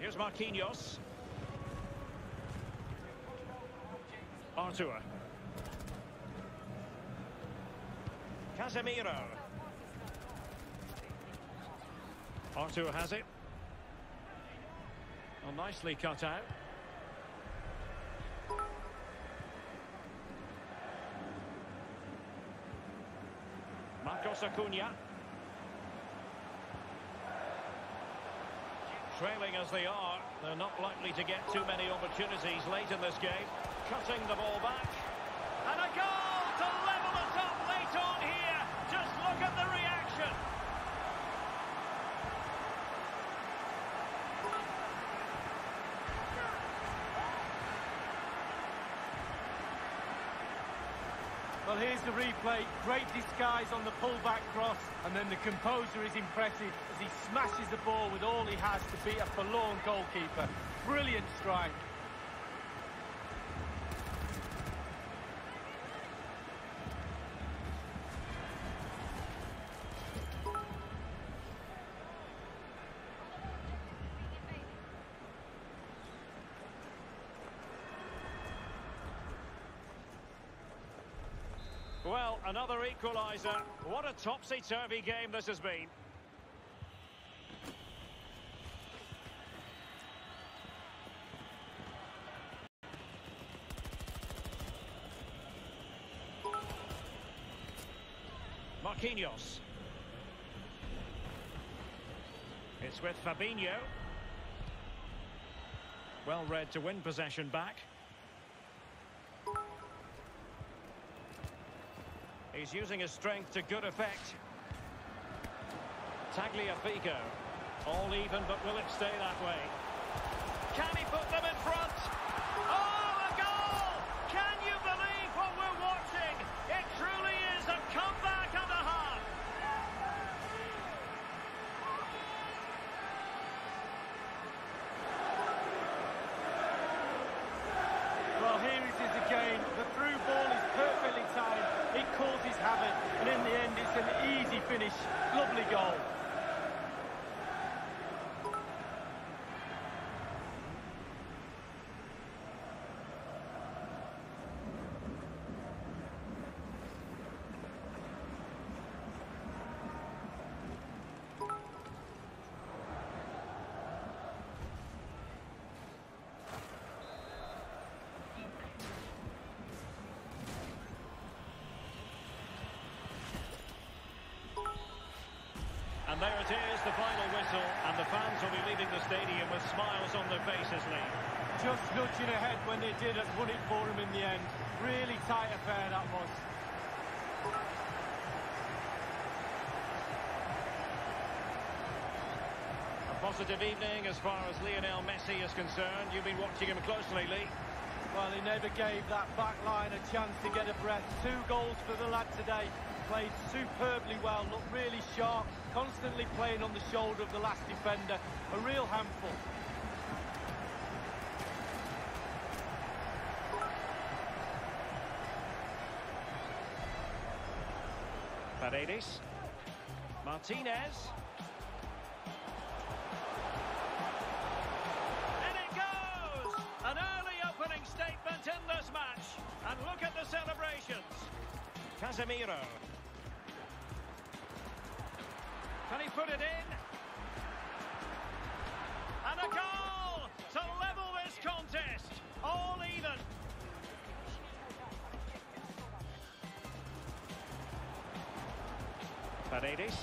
Here's Marquinhos. Arthur. Casemiro. Arthur has it. Well, nicely cut out. Marcos Acuna. Trailing as they are, they're not likely to get too many opportunities late in this game. Cutting the ball back. And a goal to level it up late on here. Just look at the reaction. Well, here's the replay. Great disguise on the pull-back cross, and then the composure is impressive as he smashes the ball with all he has to beat a forlorn goalkeeper. Brilliant strike. Well, another equaliser. What a topsy-turvy game this has been. Marquinhos. It's with Fabinho. Well read to win possession back. He's using his strength to good effect. Tagliafico. All even, but will it stay that way? Can he put them in front? Oh, a goal! Can you believe what we're watching? It truly is a comeback and a half. Well, here it is again. The through ball is perfectly timed. It causes havoc, and in the end, it's an easy finish. Lovely goal. And there it is, the final whistle, and the fans will be leaving the stadium with smiles on their faces, Lee. Just nudging ahead when they did and won it for him in the end. Really tight affair that was. A positive evening as far as Lionel Messi is concerned. You've been watching him closely, Lee. Well, he never gave that back line a chance to get a breath. 2 goals for the lad today. Played superbly well, looked really sharp, constantly playing on the shoulder of the last defender. A real handful. Paredes. Martinez. And it goes! An early opening statement in this match. And look at the celebrations. Casemiro. Can he put it in? And a goal to level this contest. All even. Paredes.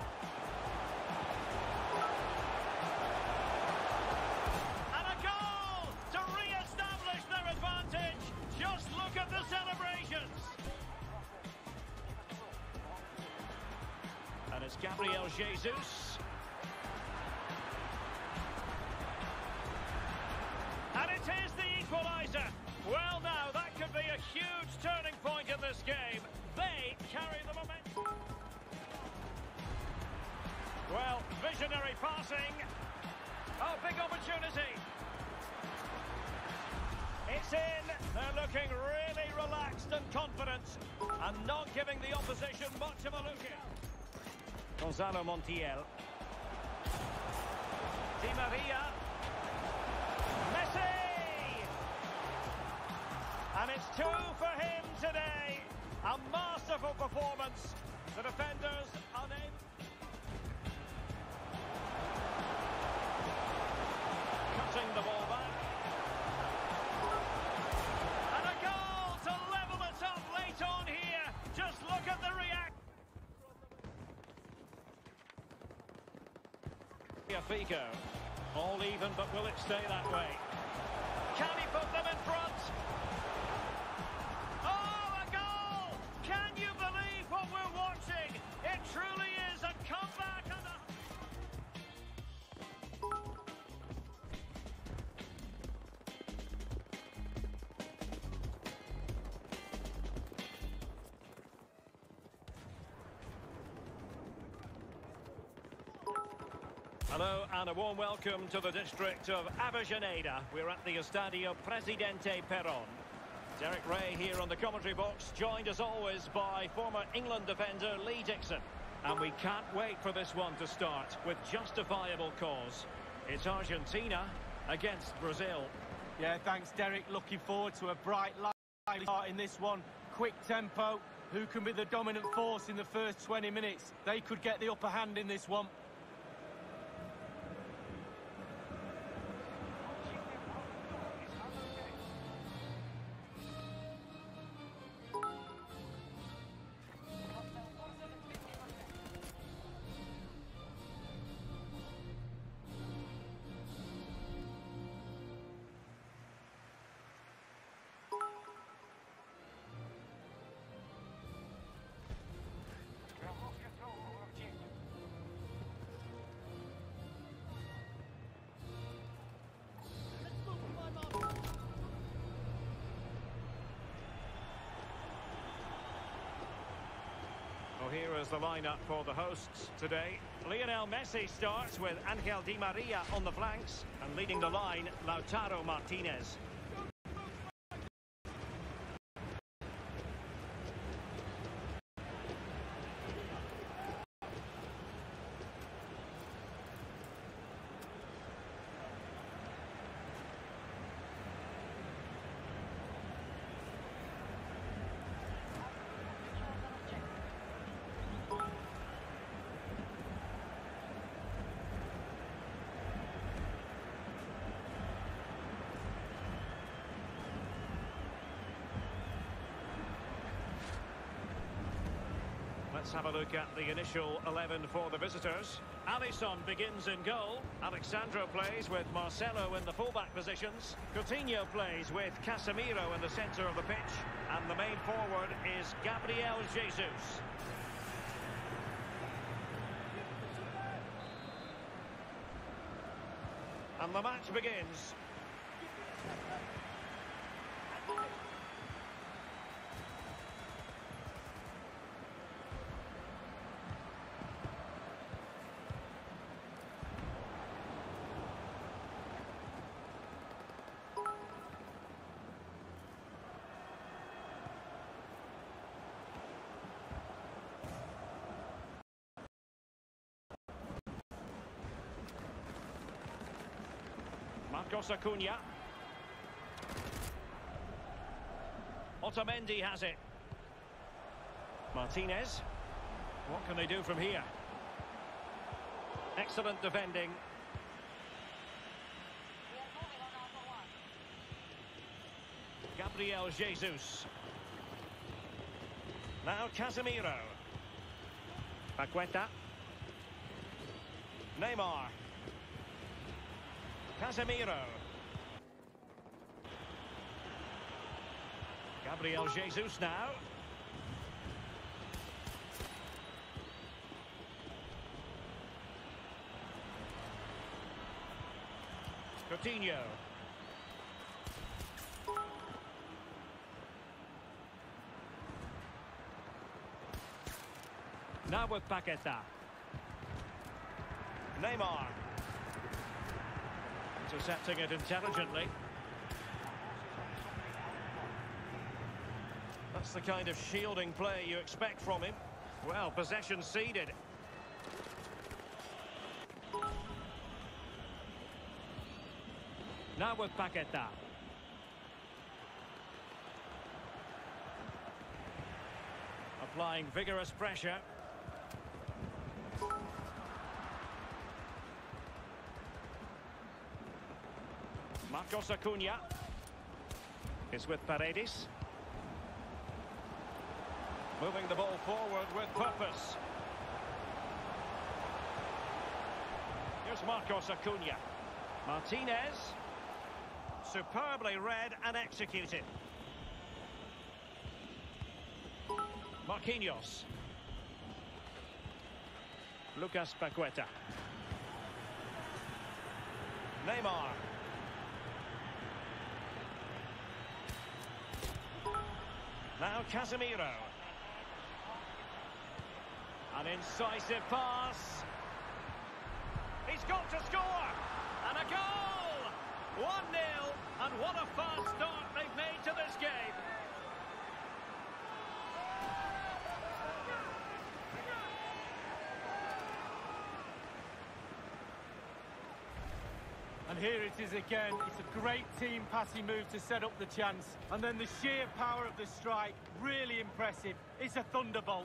And a goal to re-establish their advantage. Just look at the celebrations. And it's Gabriel Jesus. And it is the equaliser. Well, now, that could be a huge turning point in this game. They carry the momentum. Well, visionary passing. Oh, big opportunity. It's in. They're looking really relaxed and confident and not giving the opposition much of a look in. Gonzalo Montiel. Di Maria. It's two for him today. A masterful performance. The defenders unable. Cutting the ball back. And a goal to level it up late on here. Just look at the reaction. Fico. All even, but will it stay that way? Can he put them in front? Oh, a goal! Can you believe what we're watching? It truly is a comeback and a... Hello and a warm welcome to the district of Avellaneda. We're at the Estadio Presidente Perón. Derek Ray here on the commentary box, joined as always by former England defender Lee Dixon. And we can't wait for this one to start with justifiable cause. It's Argentina against Brazil. Yeah, thanks, Derek. Looking forward to a bright, lively start in this one. Quick tempo. Who can be the dominant force in the first 20 minutes? They could get the upper hand in this one. Well, here is the lineup for the hosts today. Lionel Messi starts with Angel Di Maria on the flanks, and leading the line, Lautaro Martinez. Let's have a look at the initial 11 for the visitors. Alisson begins in goal. Alexandro plays with Marcelo in the fullback positions. Coutinho plays with Casemiro in the centre of the pitch. And the main forward is Gabriel Jesus. And the match begins. Marcos Acuna. Otamendi has it. Martinez. What can they do from here? Excellent defending. Gabriel Jesus. Now Casemiro. Paqueta. Neymar. Casemiro. Gabriel Jesus now. Coutinho. Now with Paqueta. Neymar. Intercepting it intelligently. That's the kind of shielding play you expect from him. Well, possession ceded. Now with Paqueta. applying vigorous pressure. Marcos Acuna is with Paredes. Moving the ball forward with purpose. Here's Marcos Acuna. Martinez. Superbly read and executed. Marquinhos. Lucas Paqueta. Neymar. Now Casemiro. An incisive pass. He's got to score. And a goal. 1-0. And what a fast start they've made to this game. And here it is again. It's a great team passing move to set up the chance. And then the sheer power of the strike, really impressive. It's a thunderbolt.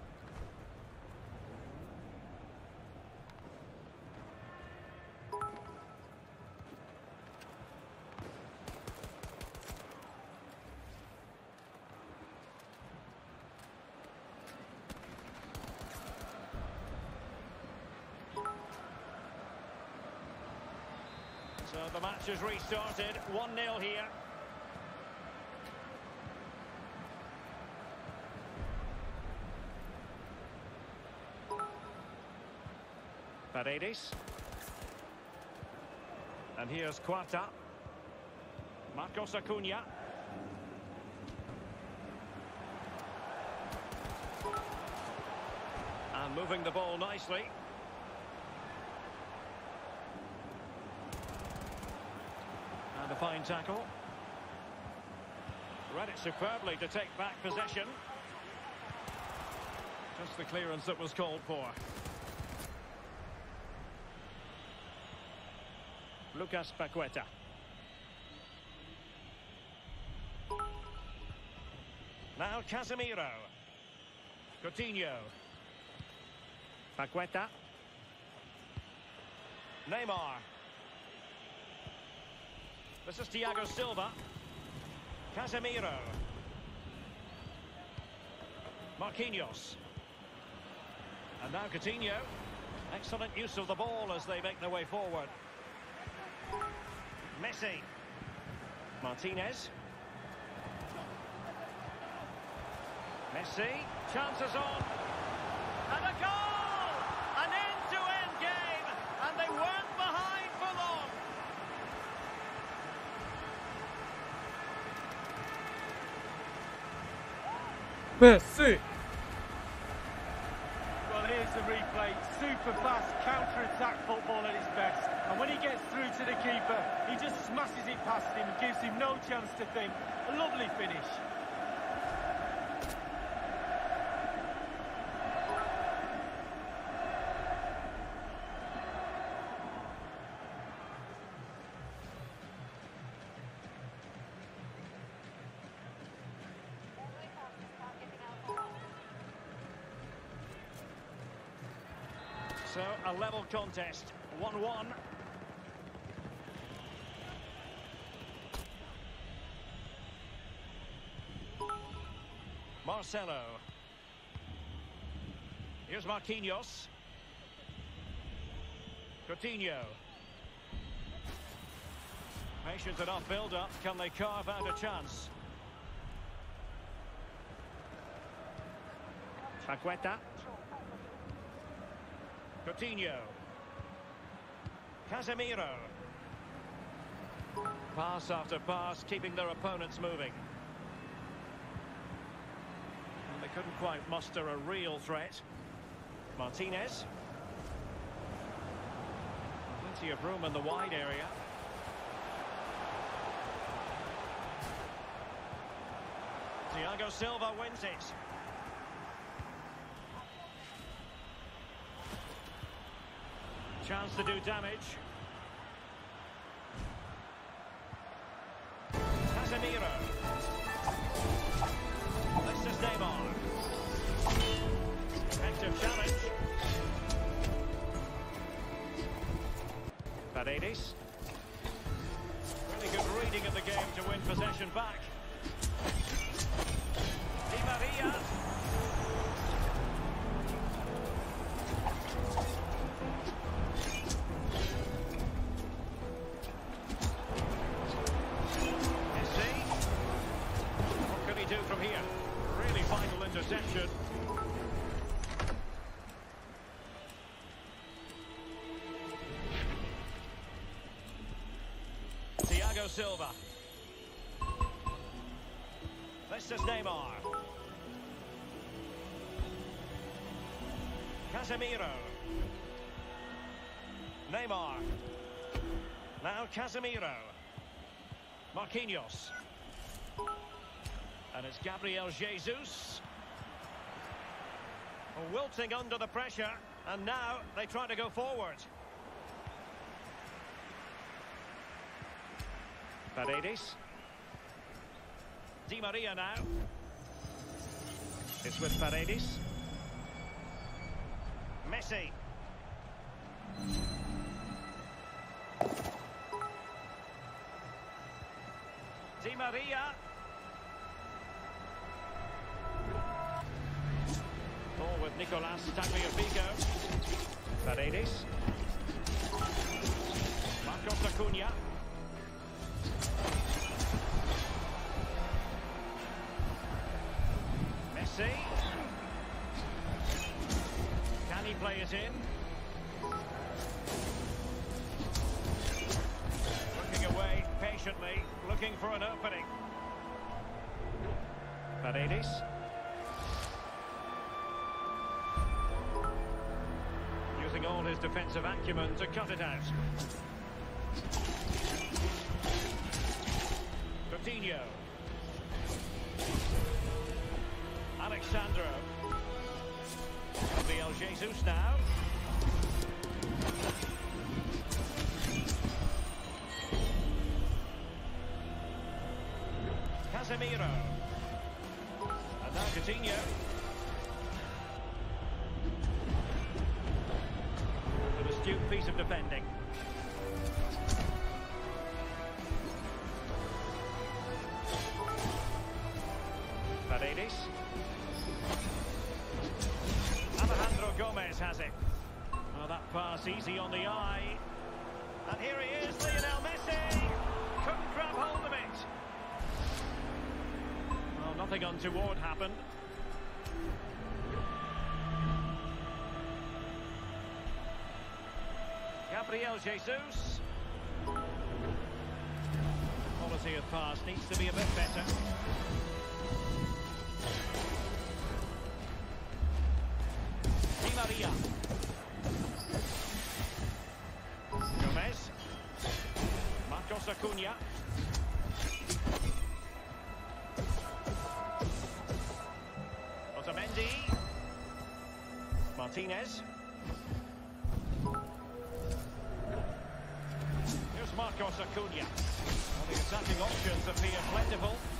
So the match has restarted. 1-0 here. Paredes. And here's Quarta. Marcos Acuna. And moving the ball nicely. And a fine tackle. Read it superbly to take back possession. Just the clearance that was called for. Lucas Paqueta. Now Casemiro. Coutinho. Paqueta. Neymar. This is Thiago Silva. Casemiro. Marquinhos. And now Coutinho. Excellent use of the ball as they make their way forward. Messi. Martinez. Messi. Chances on. And a goal! An end-to-end game. And they weren't behind for long. Messi. Well, here's the replay. Super fast counter-attack football at its best. And when he gets through to the keeper, he just smashes it past him and gives him no chance to think. A lovely finish. So, a level contest, 1-1. Marcelo. Here's Marquinhos. Coutinho. Patient enough build-up. Can they carve out a chance? Paqueta. Coutinho. Casemiro. Pass after pass, keeping their opponents moving. And they couldn't quite muster a real threat. Martinez. Plenty of room in the wide area. Thiago Silva wins it. Chance to do damage. Casemiro. This is Neymar. Paredes. Really good reading of the game to win possession back. Di Maria. Messi. What can he do from here? Really vital interception. Thiago Silva. This is Neymar. Casemiro. Neymar. Now Casemiro. Marquinhos. And it's Gabriel Jesus. Wilting under the pressure. And now they try to go forward. Paredes. Di Maria now. It's with Paredes. Messi. Di Maria. Ball with Nicolas Tagliafico. Paredes. Marcos Acuna. Messi. Can he play it in? Looking away patiently, looking for an opening. Paredes. Using all his defensive acumen to cut it out. Coutinho. Alexandro. Gabriel Jesus now. Casemiro. And now Coutinho. An astute piece of defending. Paredes. Alejandro Gomez has it. Oh, that pass easy on the eye. And here he is, Lionel Messi. Couldn't grab hold of it. Well, nothing untoward happened. Gabriel Jesus. Quality of pass needs to be a bit better. Di Maria. Gomez. Marcos Acuna. Otamendi. Martinez. Here's Marcos Acuna. Well, the attacking options appear plentiful.